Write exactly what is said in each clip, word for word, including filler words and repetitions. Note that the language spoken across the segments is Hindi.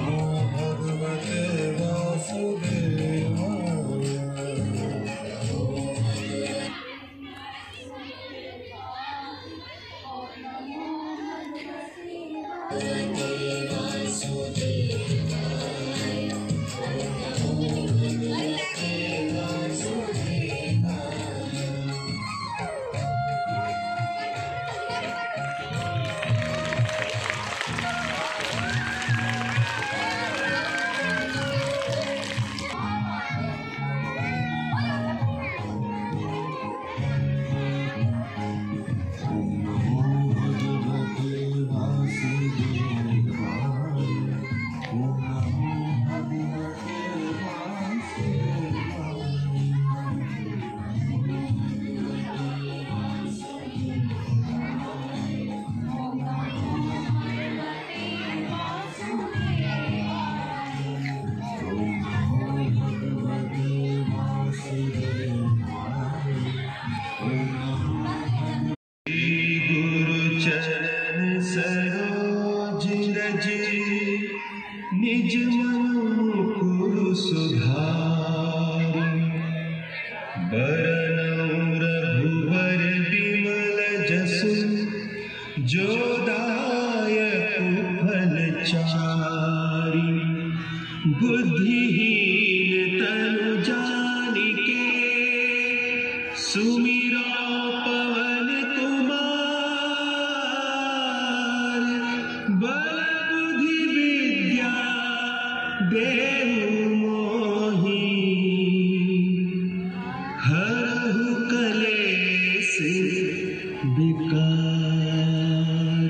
निज मुकुरु सुधारि बरनउँ रघुवर बिमल जसु जो दायक फल चारि बुद्धिहीन तनु जानिके सुमिरो पवन कुमार बल बुद्धि विद्या देहु मोहि हरहु कलेश विकार।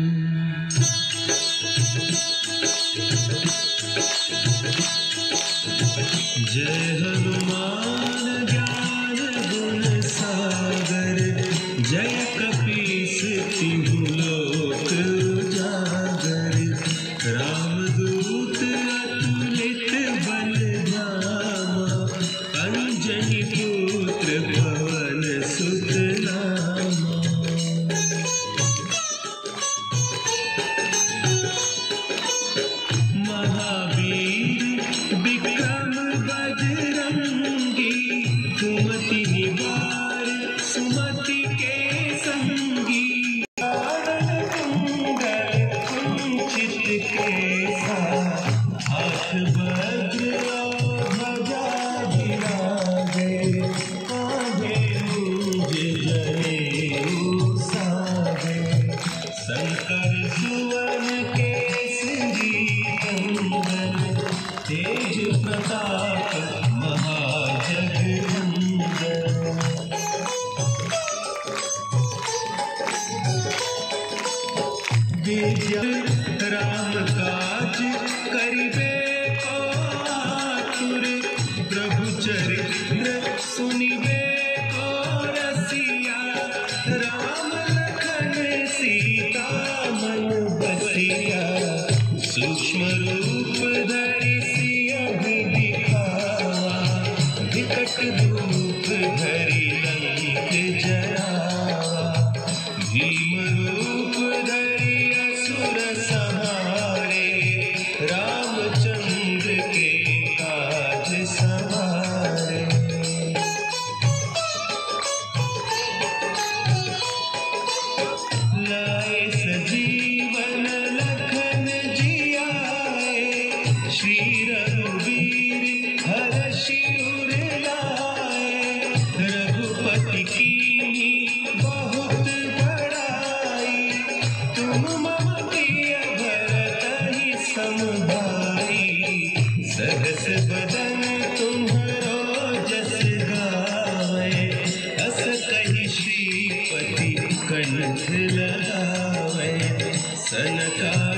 जय हनुमान ज्ञान गुण सागर जय कपीस तिहु लोक उजागर रामदूत अतुलित बल धामा अंजनी पुत्र पवन सुत नामा। महावीर विक्रम बजरंगी कुमति निवार सुमति के संगी कुंचित केसा हाथ वज्र ध्वजा विराजे कांधे मूंज जनेऊ साजे शंकर सुवन केसरी नंदन तेज प्रताप महाजगवंदन। विजय राम काज करिबे को आतुर प्रभु चरित्र सुनिबे को रसिया राम लखन सीता मन बसिया सूक्ष्म रूप धरि सियहि दिखावा विकट रूप धरि लंक जरावा भीम रूप धरि असुर संहारे रामचंद्र के काज सवारे। लाए सजीवन लखन जियाए श्री रघुवीर हरषि उर लाए रघुपति कीन्ही बहुत बड़ाई तुम मम प्रिय भरतहि सम भाई सहस बदन तुम्हरो जस गावे अस कहि श्रीपति कंठ लगावे सनका